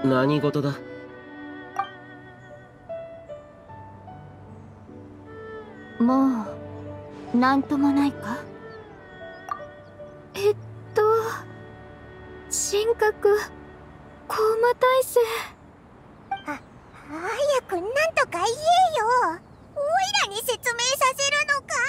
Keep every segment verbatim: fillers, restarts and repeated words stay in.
何事だ？ もうなんともないか？ えっと神格コーマ体制。 あ、早くなんとか言えよ。オイラに説明させるのか？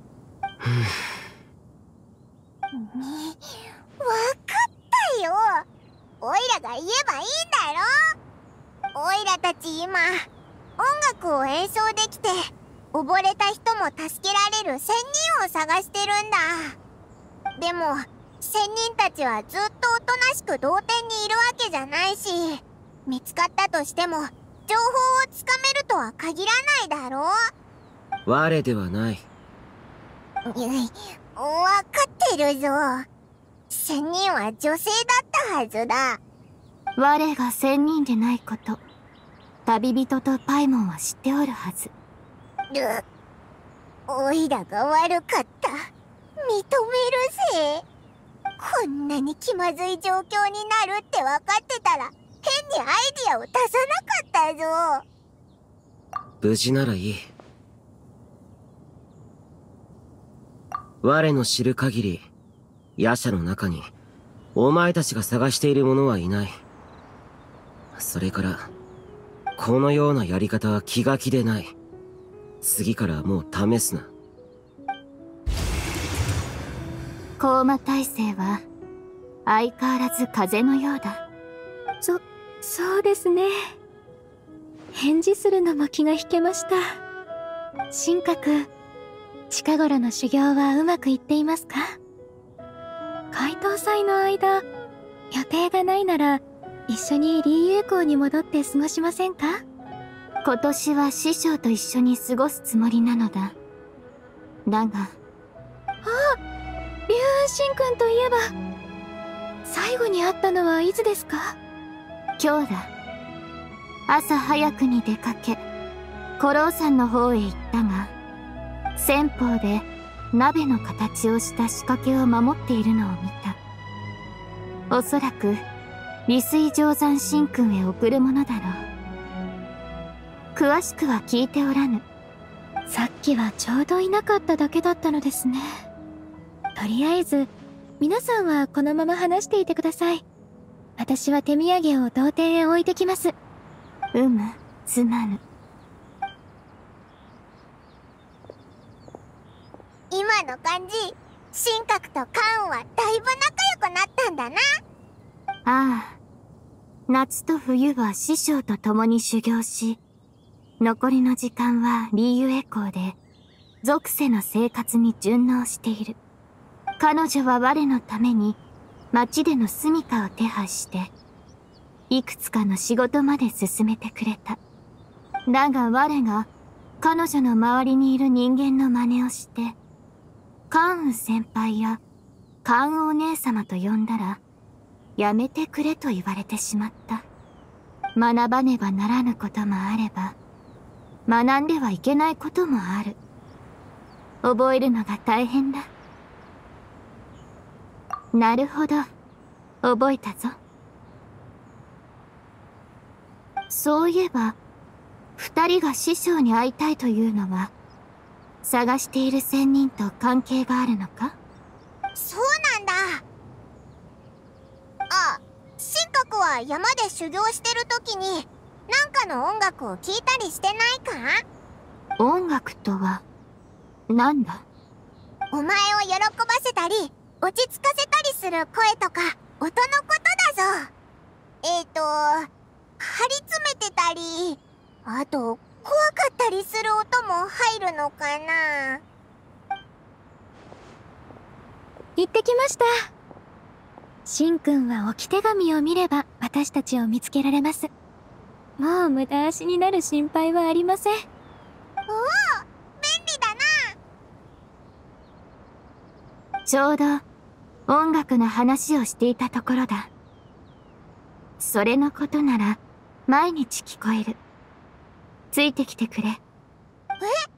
に、わかったよ。オイラが言えばいいんだろ。オイラたち今音楽を演奏できて溺れた人も助けられる仙人を探してるんだ。でも仙人たちはずっとおとなしく同点にいるわけじゃないし、見つかったとしても情報をつかめるとは限らないだろう。 我ではない。 わかってるぞ。仙人は女性だったはずだ。 我が仙人でないこと、旅人とパイモンは知っておるはず。 る、オイラが悪かった。認めるぜ。こんなに気まずい状況になるって分かってたら変にアイディアを出さなかったぞ。 無事ならいい。我の知る限り、夜叉の中にお前たちが探している者はいない。それからこのようなやり方は気が気でない。次からはもう試すな。 コーマ体制は相変わらず風のようだ。 そ、そうですね。返事するのも気が引けました。神格、近頃の修行はうまくいっていますか？解凍祭の間、予定がないなら一緒にリーユー港に戻って過ごしませんか？ 今年は師匠と一緒に過ごすつもりなのだ。だが、 あ、龍神君といえば最後に会ったのはいつですか？ 今日だ。朝早くに出かけ古老山の方へ行ったが、先方で鍋の形をした仕掛けを守っているのを見た。おそらく利水定山神君へ送るものだろう。詳しくは聞いておらぬ。 さっきはちょうどいなかっただけだったのですね。とりあえず皆さんはこのまま話していてください。私は手土産を同店へ置いてきます。 うむ、すまぬ。 今の感じ、神格とカーンはだいぶ仲良くなったんだな。 ああ、夏と冬は師匠と共に修行し、残りの時間はリーユエ港で属性の生活に順応している。彼女は我のために町での住処を手配して、いくつかの仕事まで進めてくれた。だが我が彼女の周りにいる人間の真似をして、カンウ先輩やカンお姉様と呼んだら、やめてくれと言われてしまった。学ばねばならぬこともあれば、学んではいけないこともある。覚えるのが大変だ。なるほど、覚えたぞ。そういえば、二人が師匠に会いたいというのは、探している仙人と関係があるのか？ そうなんだ。あ、神格は山で修行してる時になんかの音楽を聴いたりしてないか？ 音楽とは何だ？ お前を喜ばせたり落ち着かせたりする声とか音のことだぞ。えーと張り詰めてたり、あと怖かったりする音も入るのかな。 行ってきました。しんくんは置き手紙を見れば私たちを見つけられます。もう無駄足になる心配はありません。 おお、便利だな。 ちょうど音楽の話をしていたところだ。それのことなら毎日聞こえる。ついてきてくれ。 え？